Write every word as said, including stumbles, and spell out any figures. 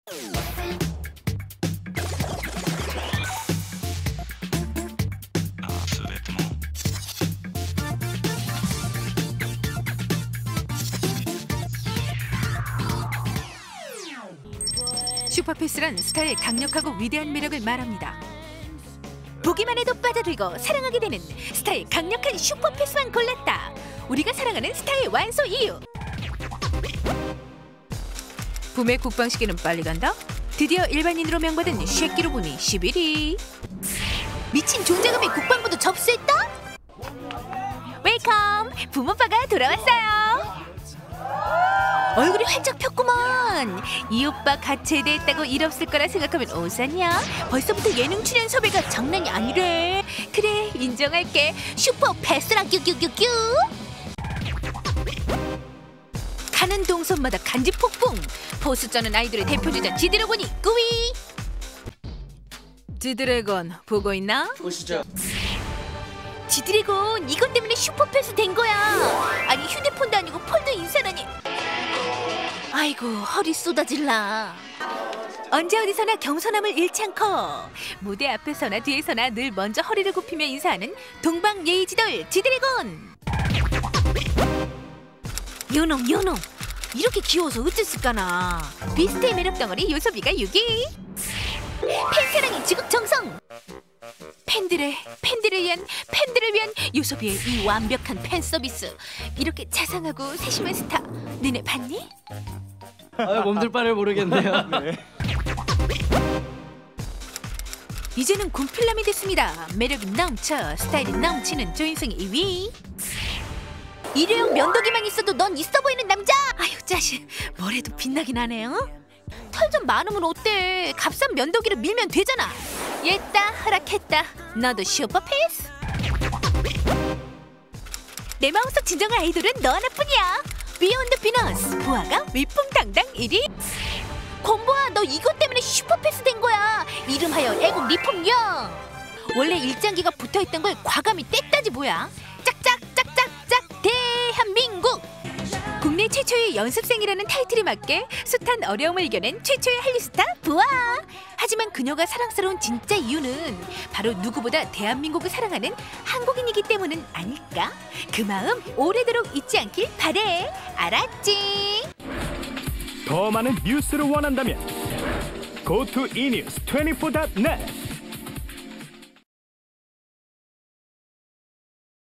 슈퍼패스란 스타의 강력하고 위대한 매력을 말합니다. 보기만 해도 빠져들고 사랑하게 되는 스타의 강력한 슈퍼패스만 골랐다. 우리가 사랑하는 스타의 완소 이유. 붐의 국방 시계는 빨리 간다. 드디어 일반인으로 명받은 쉐끼로 붐이 십일 위. 미친 존재감의 국방부도 접수했다. 웰컴! 붐 오빠가 돌아왔어요. 얼굴이 활짝 폈구먼. 이 오빠 갓 제대했다고 일 없을 거라 생각하면 오산이야. 벌써부터 예능 출연 섭외가 장난이 아니래. 그래, 인정할게. 슈퍼 패스라 뀨뀨뀨뀨. 가는 동선마다 간지 폭풍. 포스 쩌는 아이돌의 대표주자 지드래곤이 꾸위. 지드래곤 보고 있나? 보시죠. 지드래곤 이것 때문에 슈퍼패스 된 거야. 아니 휴대폰도 아니고 폴더 인사라니. 아이고 허리 쏟아질라. 언제 어디서나 겸손함을 잃지 않고 무대 앞에서나 뒤에서나 늘 먼저 허리를 굽히며 인사하는 동방예의지돌 지드래곤. 요놈 요놈 이렇게 귀여워서 어쨌을까나. 비스트의 매력 덩어리 요소비가 육 위. 팬사랑이 지극정성. 팬들의 팬들을 위한 팬들을 위한 요소비의 이 완벽한 팬 서비스. 이렇게 자상하고 세심한 스타 너네 봤니? 아, 몸둘 바를 모르겠네요. 네. 이제는 군필남이 됐습니다. 매력이 넘쳐 스타일이 넘치는 조인성이 이 위. 일회용 면도기만 있어도 넌 있어 보이는 남자. 아유 짜식 뭐래도 빛나긴 하네요. 털 좀 많으면 어때? 값싼 면도기를 밀면 되잖아. 옛다 허락했다. 너도 슈퍼패스. 내 마음속 진정한 아이돌은 너 하나뿐이야. 비욘드 비너스 보아가 위풍당당 일 위. 곰보아 너 이것 때문에 슈퍼패스 된 거야. 이름하여 애국 리폼영. 원래 일장기가 붙어있던 걸 과감히 뗐다지 뭐야. 짝짝 짝짝짝 대한민국. 국내 최초의 연습생이라는 타이틀에 맞게 숱한 어려움을 이겨낸 최초의 한류 스타 보아. 하지만 그녀가 사랑스러운 진짜 이유는 바로 누구보다 대한민국을 사랑하는 한국인이기 때문은 아닐까? 그 마음 오래도록 잊지 않길 바래. 알았지? 더 많은 뉴스를 원한다면 go to 이뉴스 이십사 닷 넷